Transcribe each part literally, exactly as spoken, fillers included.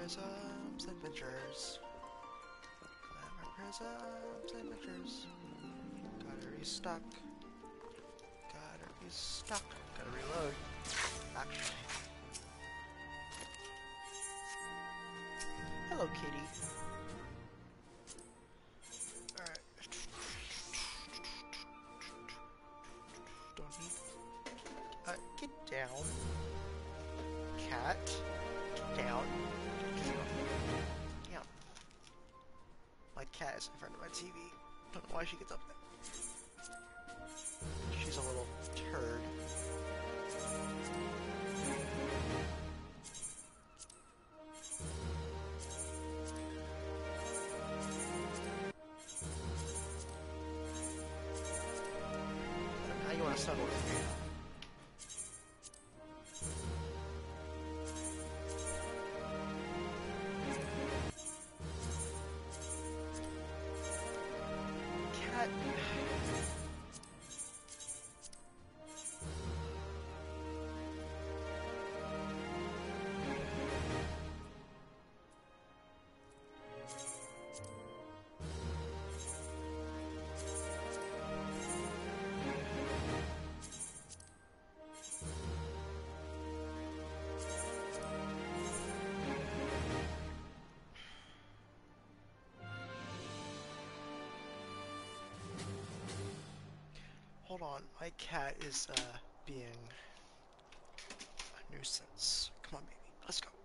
Prisms Adventures. Glamour Prisms Adventures. Gotta restock. Gotta restock. Gotta reload. Actually. Hello, kitty. Alright. Don't need. Uh, get down. Cat. Get down. Get down. My cat is in front of my T V. Don't know why she gets up there. She's a little turd. Now you want to settle with me. Cat. Hold on, my cat is uh, being a nuisance. Come on, baby, let's go.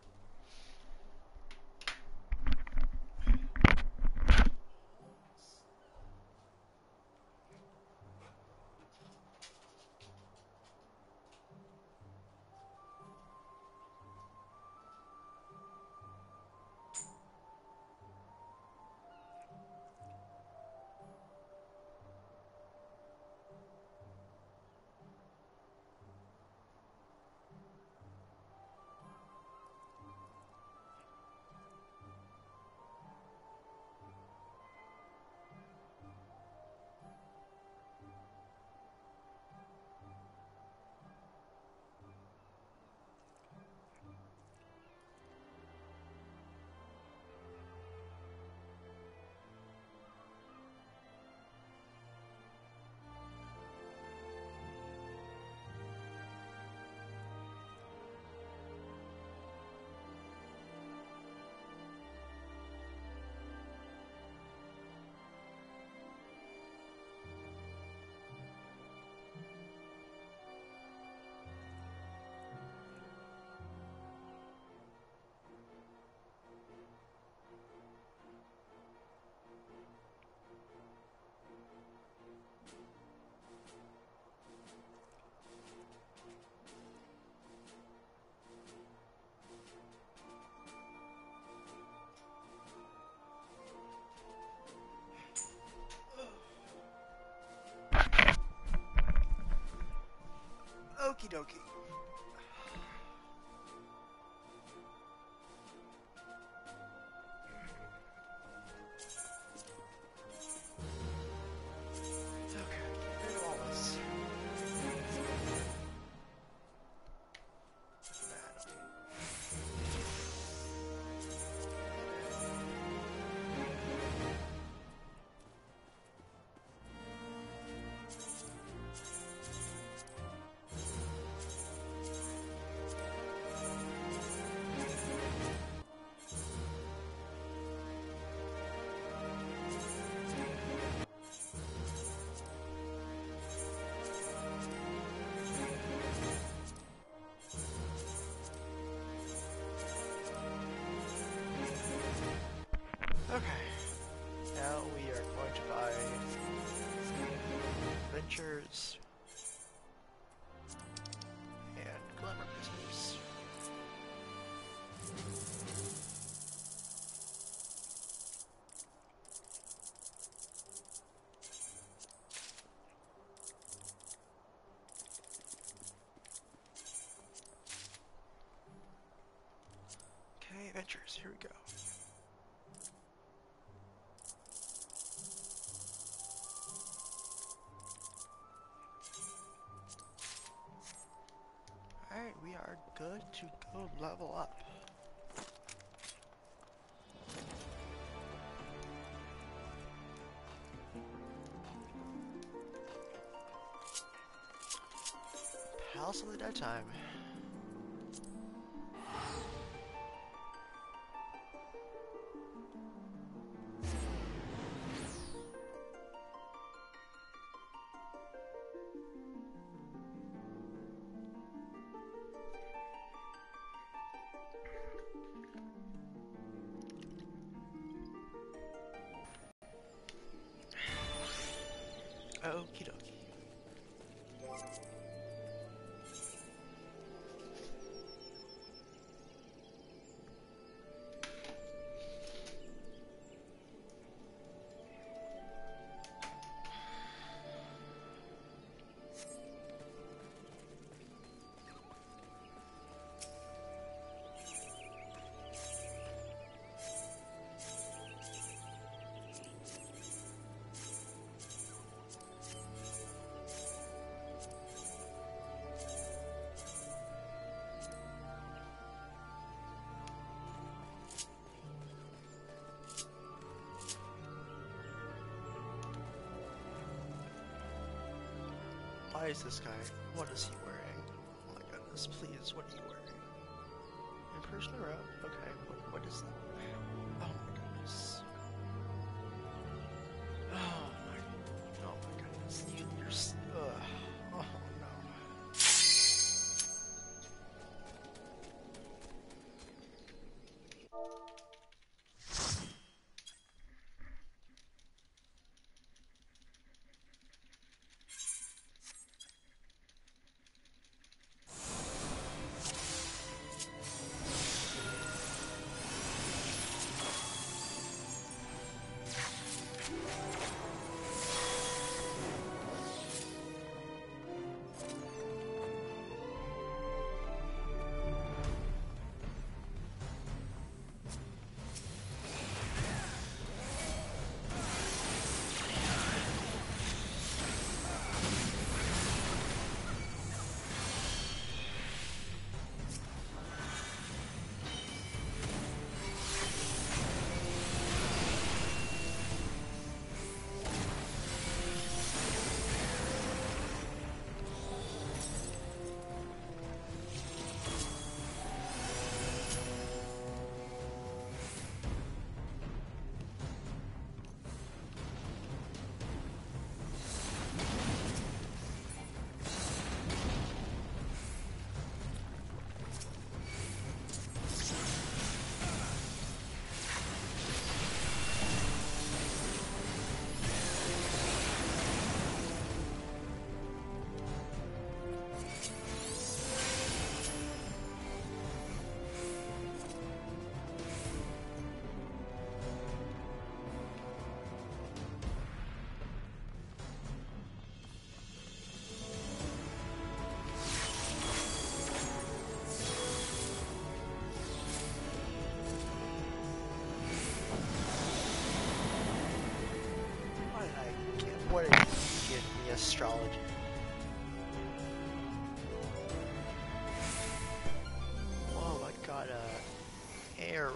Okie dokie. Okay, rid of all this. Okay, now we are going to buy Adventures and Glamour Prisms. Okay, Adventures, here we go. Alright, we are good to go level up. House of the Dead Time. Okie dokie. Why is this guy? What is he wearing? Oh my goodness, please, what are you wearing? Impersonal robe? Okay, what, what is that? Oh my goodness. Oh my, oh my goodness. You, you're, s- ugh. Oh no. Why did I get, what did you give me astrology? Oh my god, uh, arrow.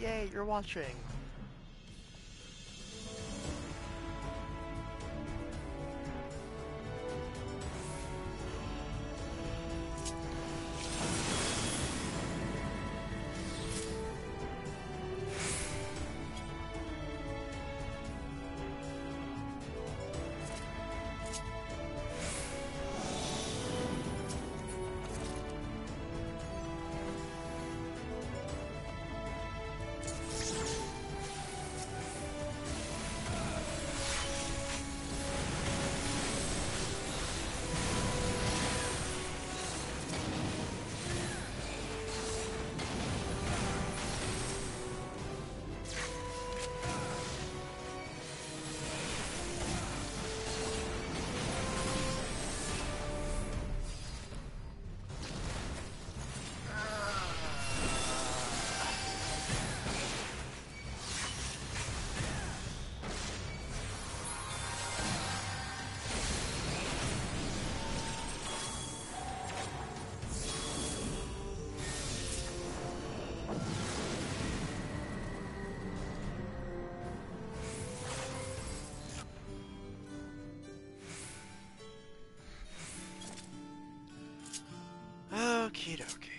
Yay, you're watching. Okie dokie.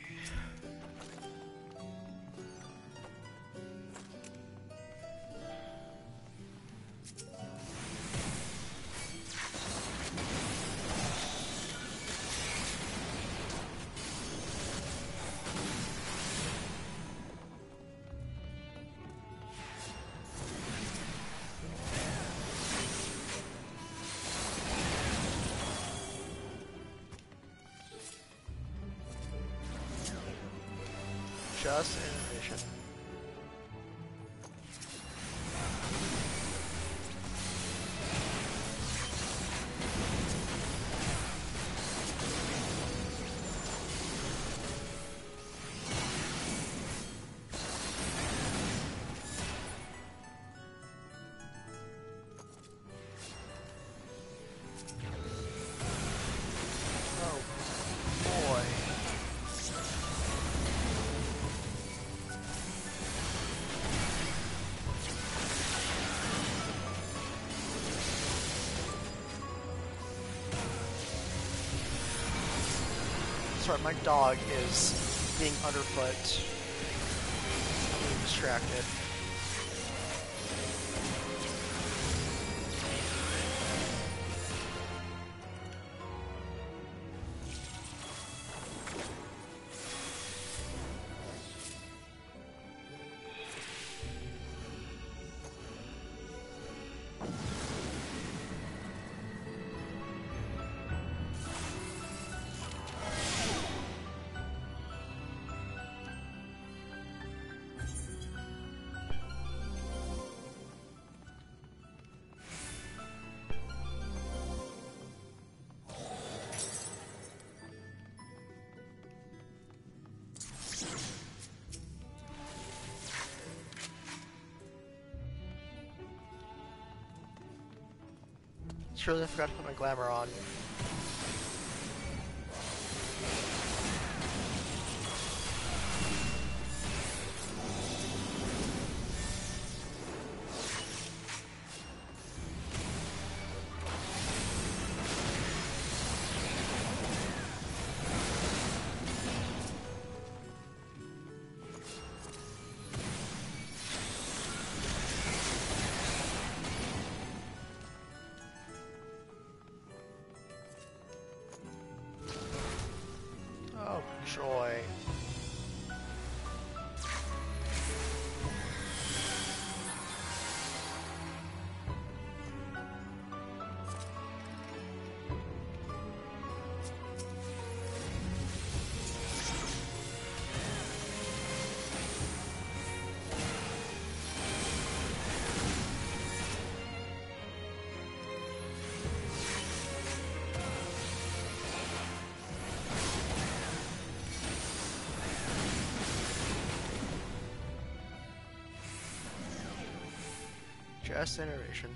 Just animation. Oh boy. Sorry, my dog is being underfoot. I'm being distracted. Surely I forgot to put my glamour on. Oh, joy. Just innovation.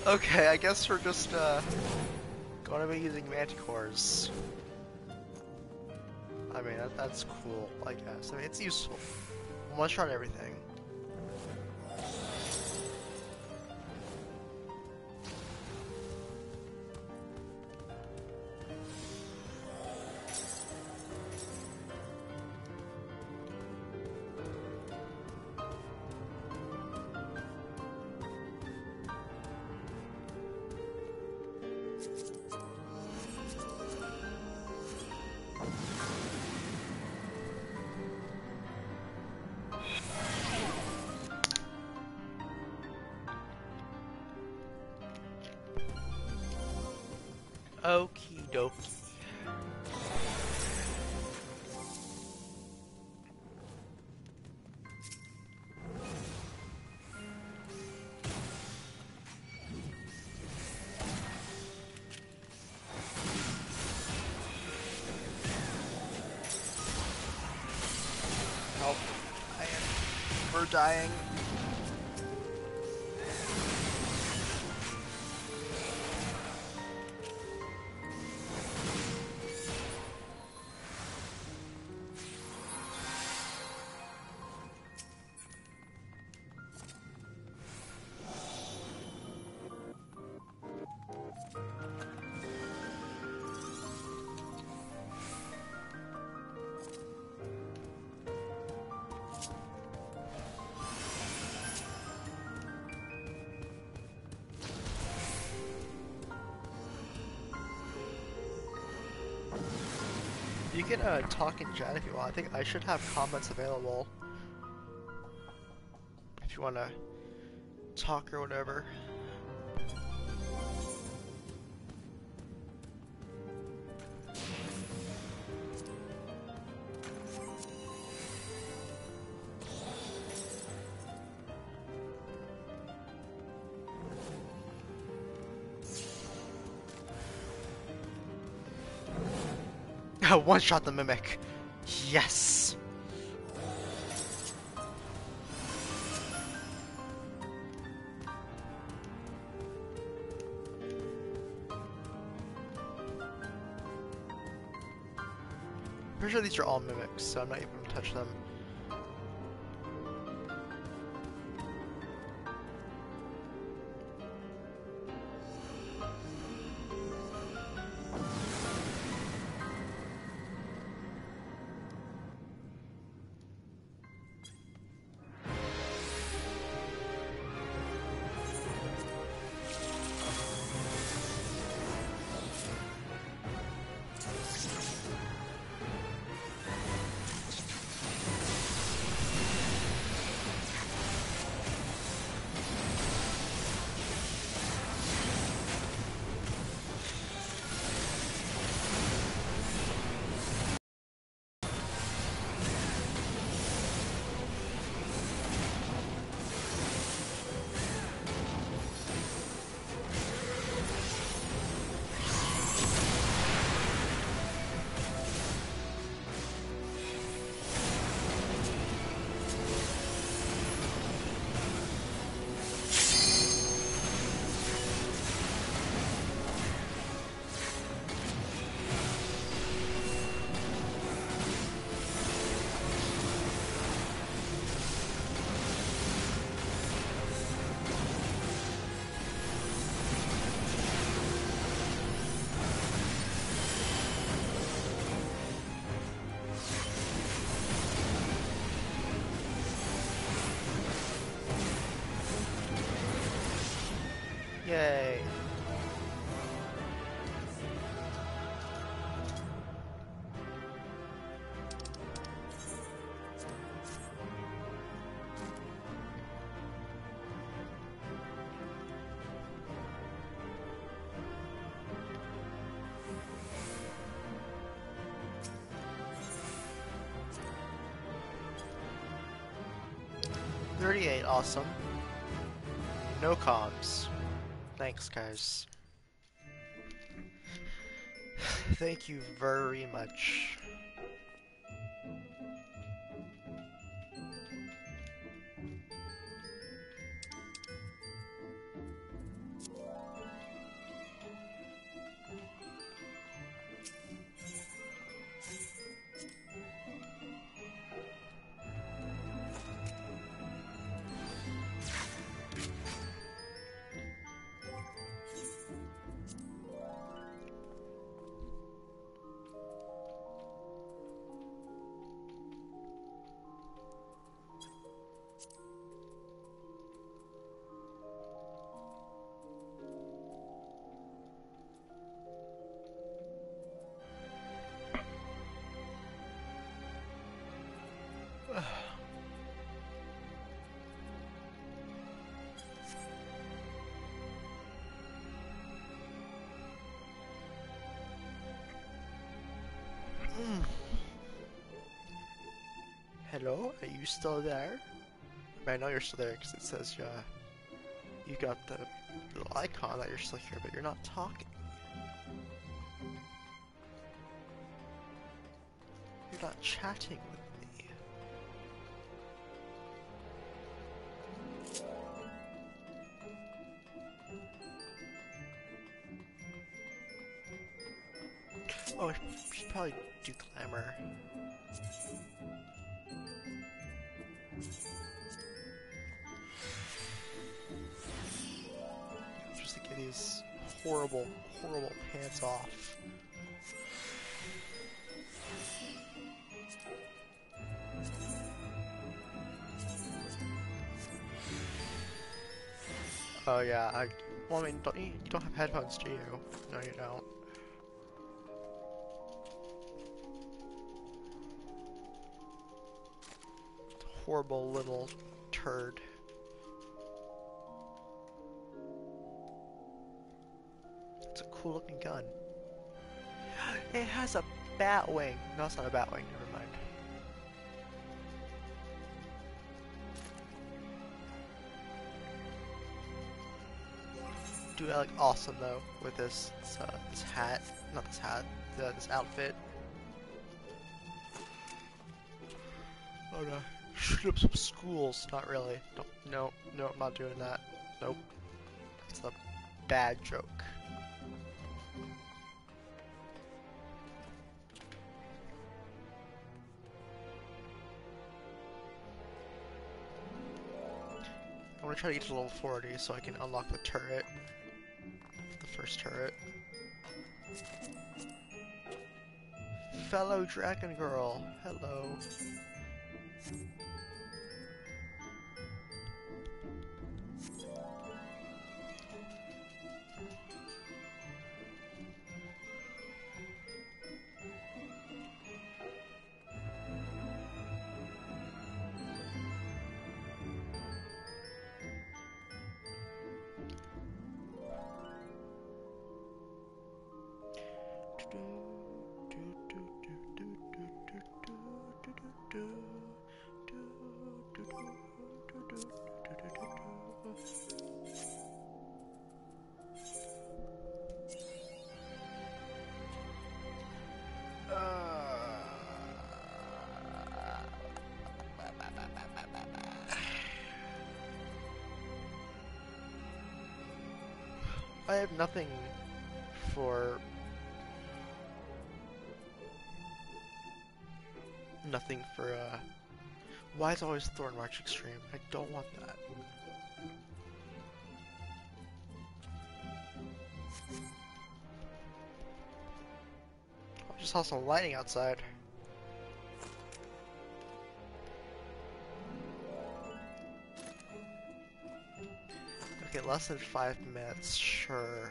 Okay, I guess we're just uh, going to be using manticores. I mean, that, that's cool, I guess. I mean, it's useful. One shot everything. Okie dokie. Help. I am. We're dying. You can uh, talk in chat if you want. I think I should have comments available. If you want to talk or whatever. One shot the mimic. Yes. Pretty sure these are all mimics, so I'm not even gonna touch them. Yay. thirty-eight, awesome. No comms. Thanks, guys. Thank you very much. Hello? Are you still there? I know you're still there because it says uh, you got the little icon that you're still here, but you're not talking. You're not chatting with me. Oh, I should probably do glamour. Just to get these horrible, horrible pants off. Oh yeah, I. Well, I mean, don't you, you don't have headphones, do you? No, you don't. Horrible little turd. It's a cool looking gun. It has a bat wing. No, it's not a bat wing. Never mind. Dude, I look awesome though with this this, uh, this hat. Not this hat. The, this outfit. Oh no. Shoot up some schools. Not really. Don't, no, no, I'm not doing that. Nope. It's a bad joke. I want to try to get to level forty so I can unlock the turret. The first turret. Fellow dragon girl, hello. I have nothing for... Nothing for, uh... Why is always Thorn March Extreme? I don't want that. I just saw some lighting outside. Okay, less than five minutes, sure.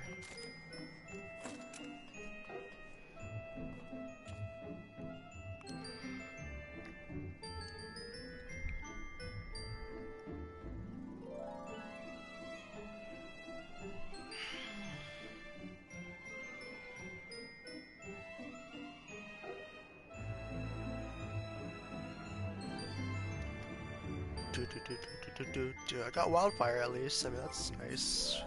Do, do, do, do, do, do, do. I got wildfire at least. I mean, that's nice.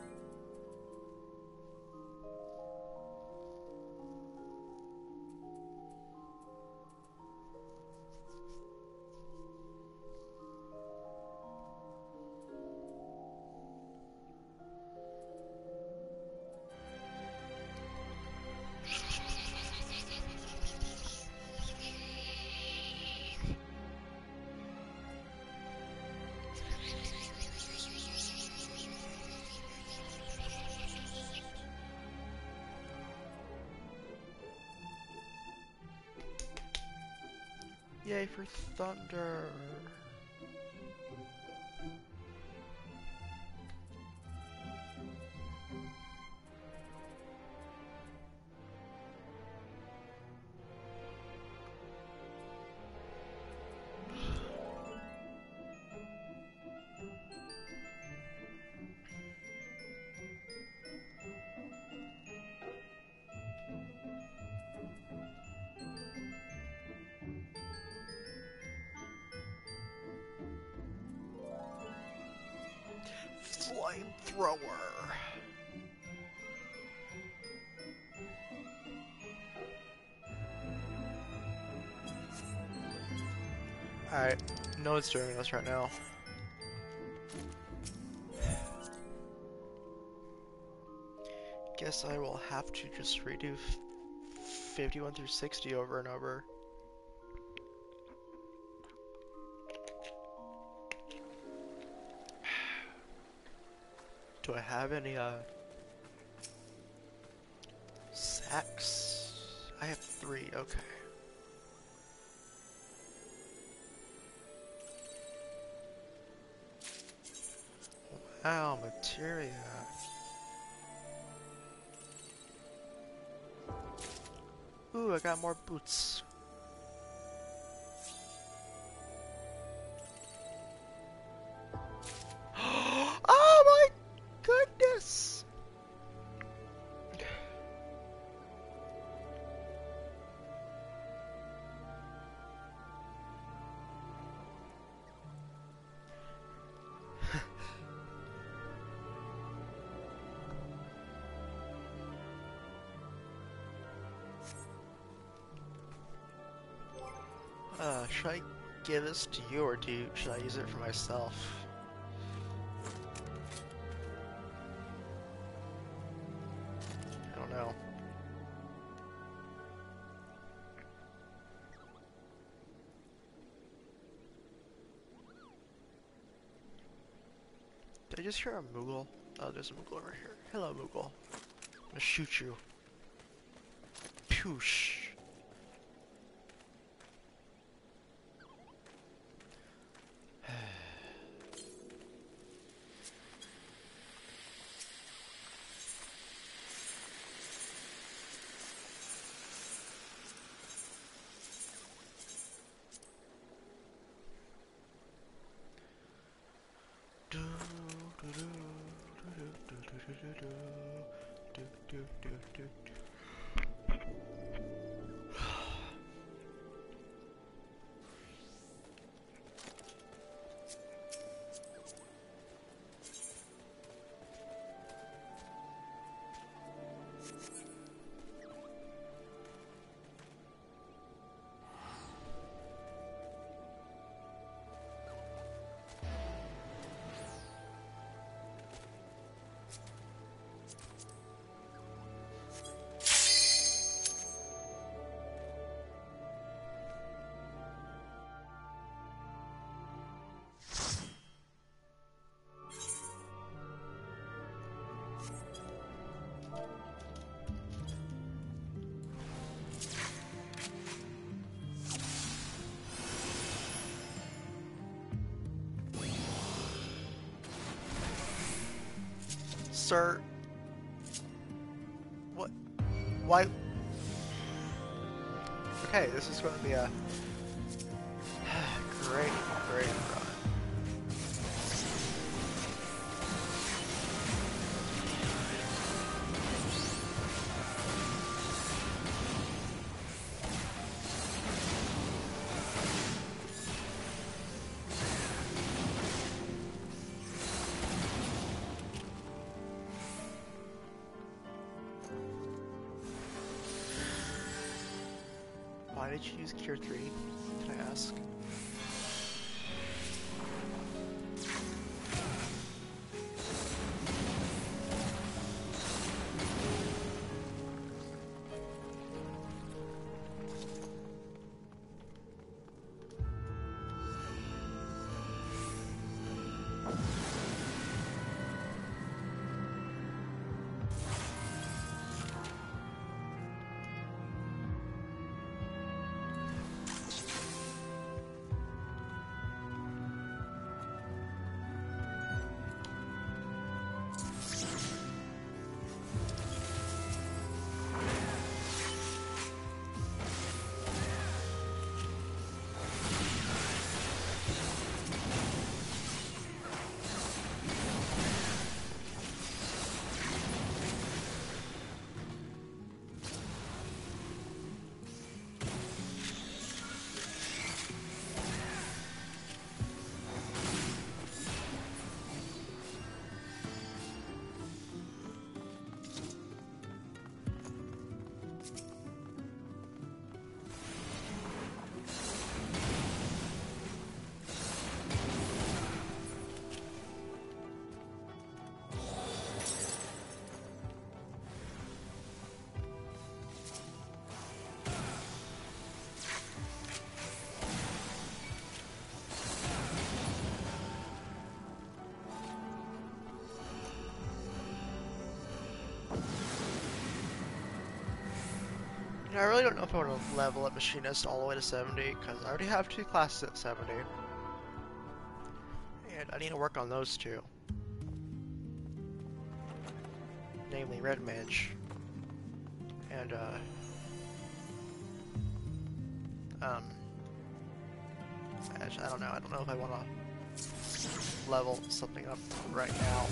Yay for thunder! thrower. Alright, no one's doing this right now. Guess I will have to just redo fifty-one through sixty over and over. Do I have any, uh, sacks? I have three, okay. Wow, materia. Ooh, I got more boots. Oh my goodness! Uh, should I give this to you, or do you, should I use it for myself? I don't know. Did I just hear a Moogle? Oh, there's a Moogle over here. Hello, Moogle. I'm gonna shoot you. Poosh. Sir, what? Why? Okay, this is going to be a great, great run. Why did you use Cure three? Can I ask? You know, I really don't know if I want to level up Machinist all the way to seventy, because I already have two classes at seventy. And I need to work on those two. Namely, Red Mage. And, uh... Um... I, I don't know, I don't know if I want to level something up right now.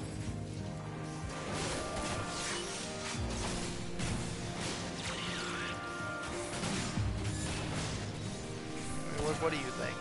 What, what do you think?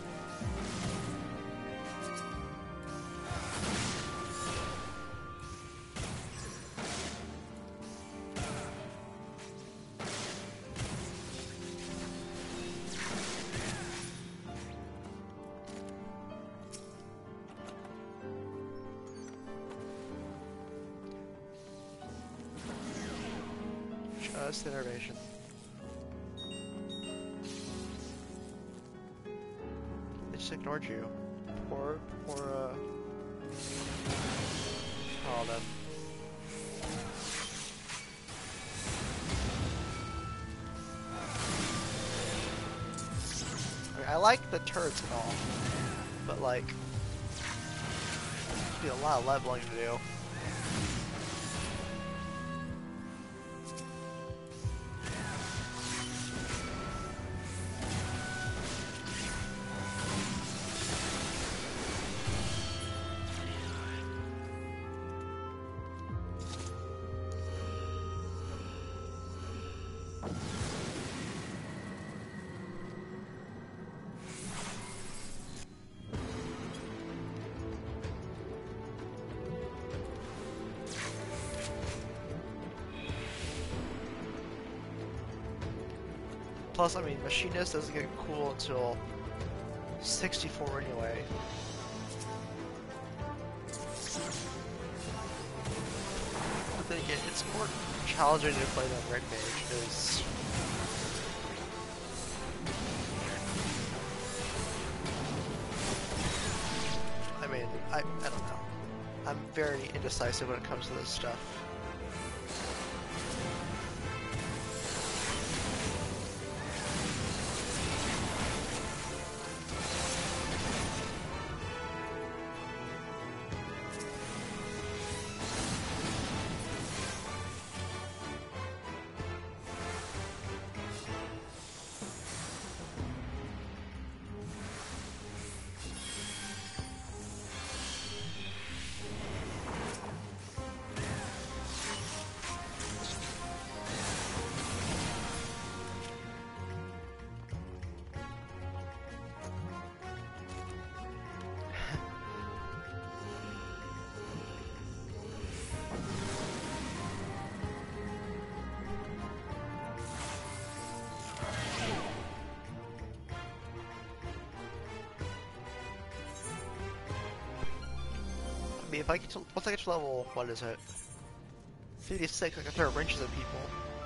Just innovation. They just ignored you. Poor, poor, uh... call them. I mean, I like the turrets and all, but like, there's be a lot of leveling to do. Plus, I mean, Machinist doesn't get cool until sixty-four anyway. But then again, it's more challenging to play than Red Mage, because I mean, I, I don't know. I'm very indecisive when it comes to this stuff. If I get to, once I get to level, what is it? fifty-six, I can throw wrenches at people.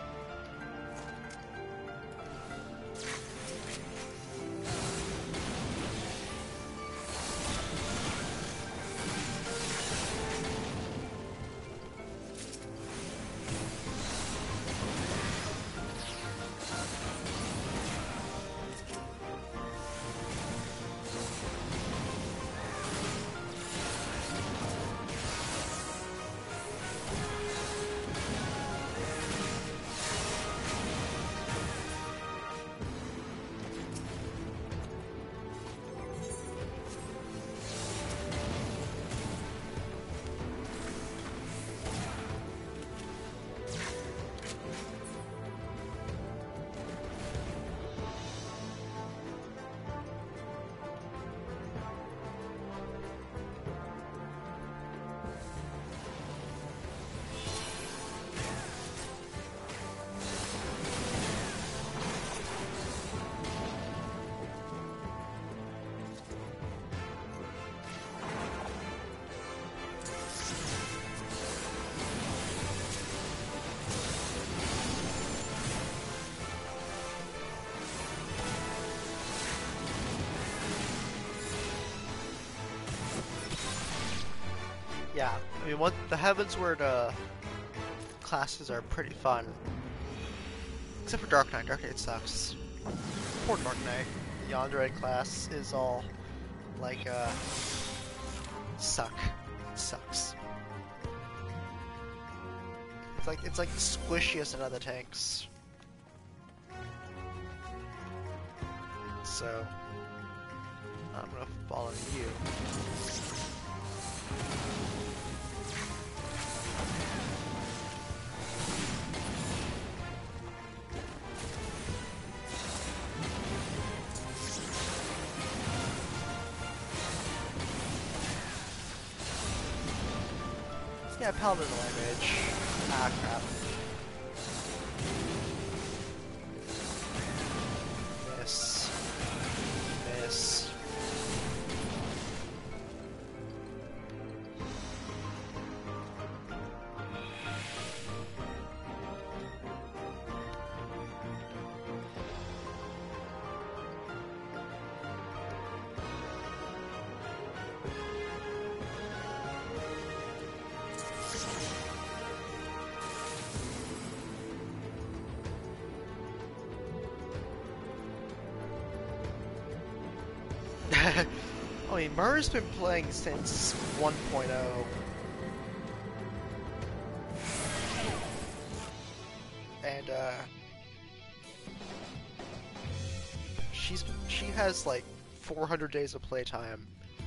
Yeah, I mean, what the Heavensward uh, classes are pretty fun. Except for Dark Knight. Dark Knight sucks. Poor Dark Knight. The Android class is all like, uh, suck. It sucks. It's like it's like the squishiest of other tanks. So I'm gonna follow you. Yeah, Paladin language. Ah, crap. Miss. Miss. I mean, Murray's been playing since one point oh. And, uh... She's, she has, like, four hundred days of playtime.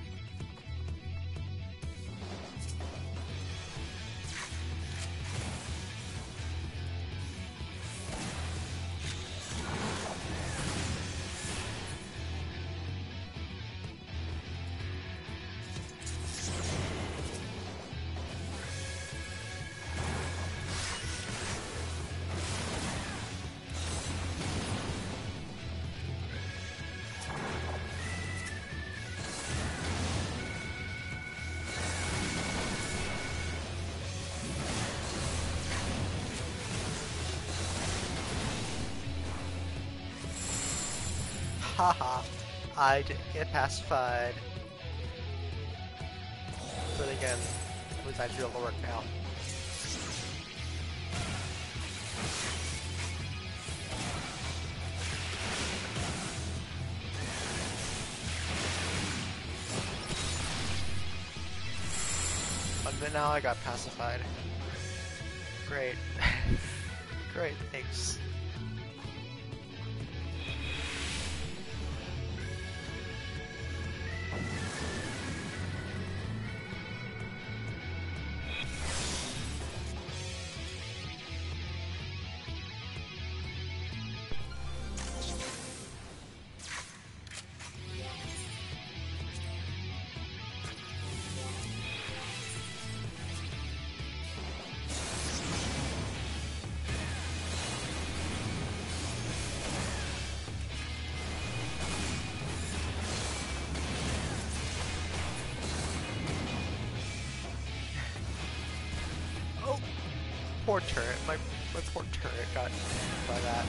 Haha, I didn't get pacified. But again, at least I do all the work now. But now I got pacified. Great. Great, thanks. Poor turret. My, my poor turret got hit by that.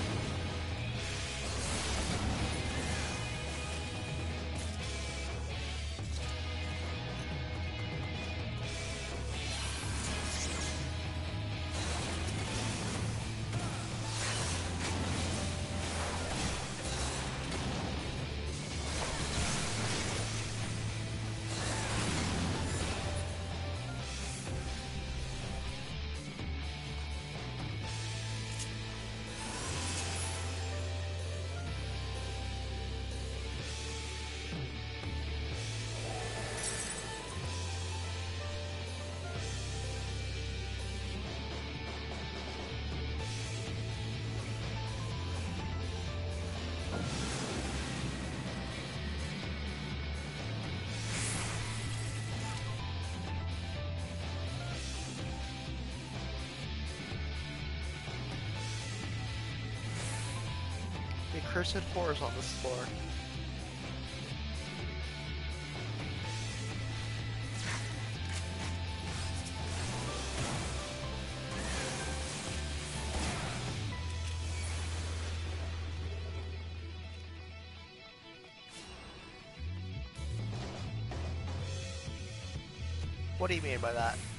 The cursed horrors on this floor. What do you mean by that?